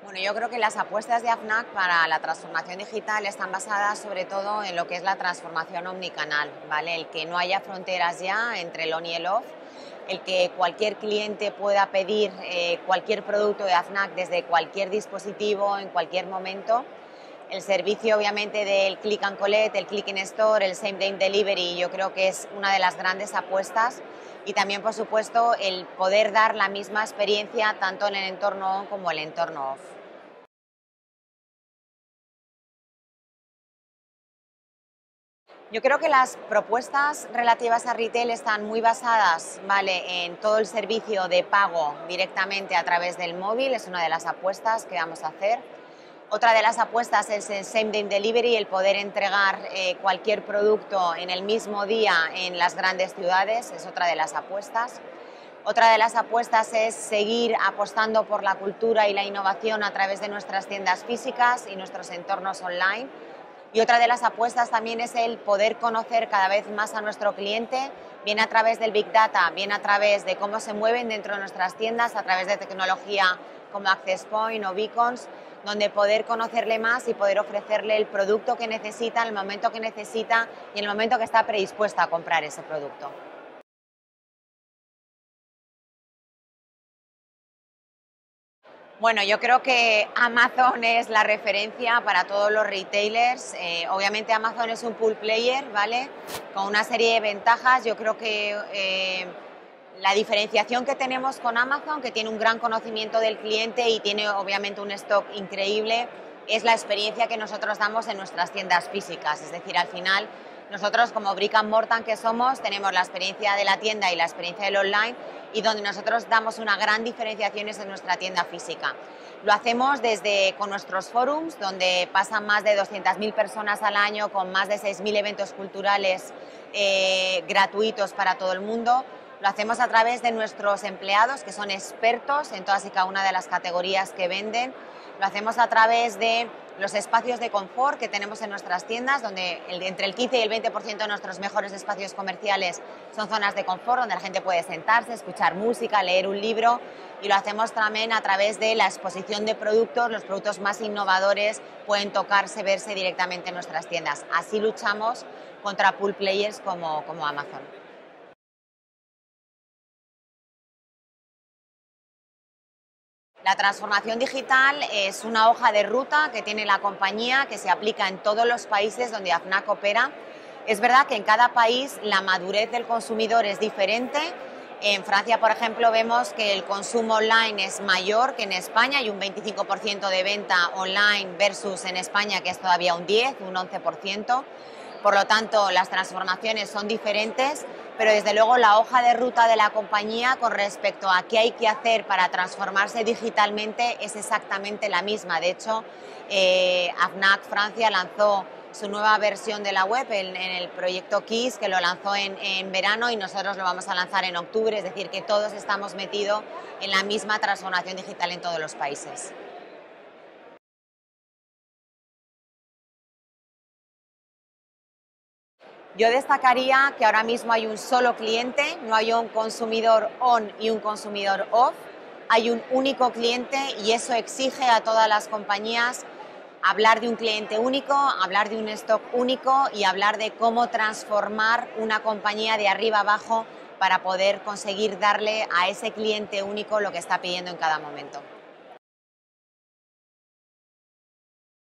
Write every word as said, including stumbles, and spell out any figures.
Bueno, yo creo que las apuestas de AFNAC para la transformación digital están basadas sobre todo en lo que es la transformación omnicanal, ¿vale? El que no haya fronteras ya entre el on y el off, el que cualquier cliente pueda pedir eh, cualquier producto de AFNAC desde cualquier dispositivo, en cualquier momento. El servicio, obviamente, del Click and Collect, el Click in Store, el Same Day Delivery, yo creo que es una de las grandes apuestas. Y también, por supuesto, el poder dar la misma experiencia tanto en el entorno on como el entorno off. Yo creo que las propuestas relativas a retail están muy basadas, ¿vale?, en todo el servicio de pago directamente a través del móvil, es una de las apuestas que vamos a hacer. Otra de las apuestas es el Same Day Delivery, el poder entregar eh, cualquier producto en el mismo día en las grandes ciudades, es otra de las apuestas. Otra de las apuestas es seguir apostando por la cultura y la innovación a través de nuestras tiendas físicas y nuestros entornos online. Y otra de las apuestas también es el poder conocer cada vez más a nuestro cliente, bien a través del Big Data, bien a través de cómo se mueven dentro de nuestras tiendas, a través de tecnología como Access Point o Beacons, donde poder conocerle más y poder ofrecerle el producto que necesita, en el momento que necesita y en el momento que está predispuesta a comprar ese producto. Bueno, yo creo que Amazon es la referencia para todos los retailers. Eh, obviamente Amazon es un pool player, ¿vale?, con una serie de ventajas. Yo creo que eh, la diferenciación que tenemos con Amazon, que tiene un gran conocimiento del cliente y tiene obviamente un stock increíble, es la experiencia que nosotros damos en nuestras tiendas físicas. Es decir, al final, nosotros como brick and mortar que somos, tenemos la experiencia de la tienda y la experiencia del online, y donde nosotros damos una gran diferenciación es en nuestra tienda física. Lo hacemos desde con nuestros forums, donde pasan más de doscientas mil personas al año, con más de seis mil eventos culturales eh, gratuitos para todo el mundo. Lo hacemos a través de nuestros empleados, que son expertos en todas y cada una de las categorías que venden. Lo hacemos a través de los espacios de confort que tenemos en nuestras tiendas, donde el, entre el quince y el veinte por ciento de nuestros mejores espacios comerciales son zonas de confort, donde la gente puede sentarse, escuchar música, leer un libro. Y lo hacemos también a través de la exposición de productos. Los productos más innovadores pueden tocarse, verse directamente en nuestras tiendas. Así luchamos contra pool players como, como Amazon. La transformación digital es una hoja de ruta que tiene la compañía, que se aplica en todos los países donde AFNAC opera. Es verdad que en cada país la madurez del consumidor es diferente. En Francia, por ejemplo, vemos que el consumo online es mayor que en España, hay un veinticinco por ciento de venta online versus en España, que es todavía un diez, un once por ciento. Por lo tanto, las transformaciones son diferentes, pero desde luego la hoja de ruta de la compañía con respecto a qué hay que hacer para transformarse digitalmente es exactamente la misma. De hecho, eh, AFNAC Francia lanzó su nueva versión de la web en, en el proyecto KISS, que lo lanzó en, en verano, y nosotros lo vamos a lanzar en octubre, es decir, que todos estamos metidos en la misma transformación digital en todos los países. Yo destacaría que ahora mismo hay un solo cliente, no hay un consumidor on y un consumidor off, hay un único cliente, y eso exige a todas las compañías hablar de un cliente único, hablar de un stock único y hablar de cómo transformar una compañía de arriba abajo para poder conseguir darle a ese cliente único lo que está pidiendo en cada momento.